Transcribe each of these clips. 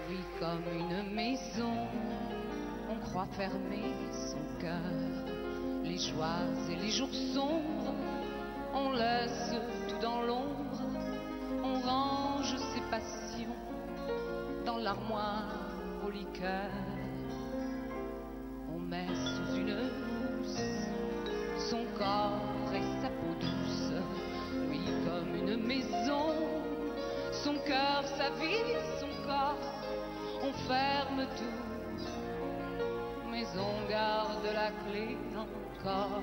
Oui, comme une maison, on croit fermer son cœur. Les joies et les jours sombres, on laisse tout dans l'ombre. On range ses passions dans l'armoire aux liqueurs. On met sous une mousse son corps et sa peau douce. Lui comme une maison, son cœur, sa vie, son corps. On ferme tout, mais on garde la clé encore.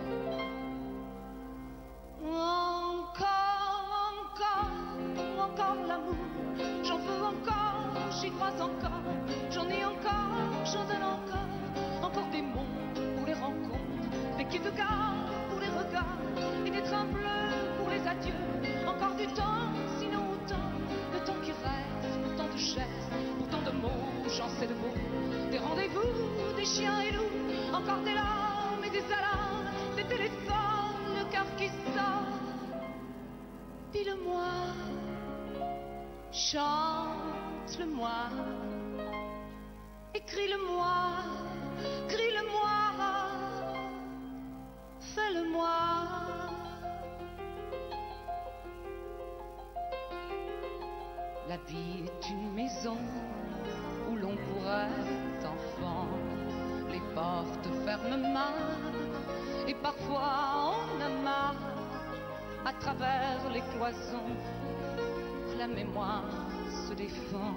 Encore l'amour, j'en veux encore, j'y crois encore, j'en ai encore, j'en donne encore des mots pour les rencontres, des quais de gare pour les regards, et des trains bleus pour les adieux, encore du temps, sinon autant, le temps qui reste, pour tant de gestes, pour tant de mots, j'en sais de mots, des rendez-vous, des chiens et loups, encore des larmes et des alarmes, des téléphones, le cœur qui sort. Dis-le-moi, chante-le-moi, écris-le-moi, crie-le-moi, fais-le-moi. La vie est une maison où l'on pourrait être enfant. Les portes ferment mal et parfois on a marre. À travers les cloisons, la mémoire se défend.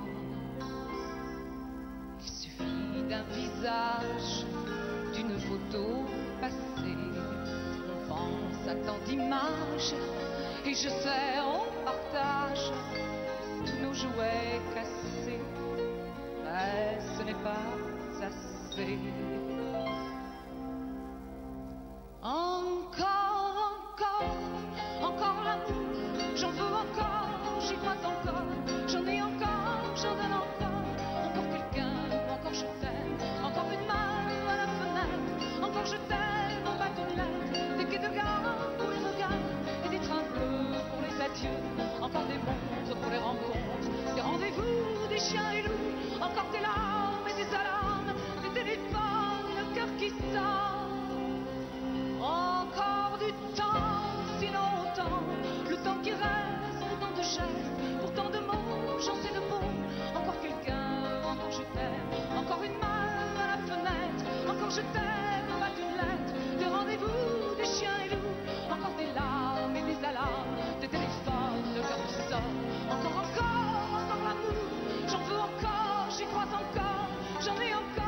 Il suffit d'un visage, d'une photo passée. On pense à tant d'images, et je sais, on partage tous nos jouets cassés. Mais ce n'est pas assez. Encore l'amour, j'en veux encore, j'y crois encore, j'en ai encore, j'en donne encore quelqu'un, encore je t'aime, encore une main à la fenêtre, encore je t'aime en bas d'une lettre, des quais de gare pour les regards, et des trains bleus pour les adieux, encore des montres pour les rencontres, des rendez-vous, des chiens et loups, encore des larmes et des alarmes, des téléphones, le cœur qui sort, encore du temps, sinon autant, le temps qui reste, pour tant de gestes, pour tant de mots, j'en sais de mots, encore quelqu'un, encore je t'aime, encore une main à la fenêtre, encore je t'aime en bas d'une lettre, des rendez-vous, des chiens et loups, encore des larmes et des alarmes, des téléphones, le cœur qui sort, encore l'amour, j'en veux encore, j'y crois encore, j'en ai encore.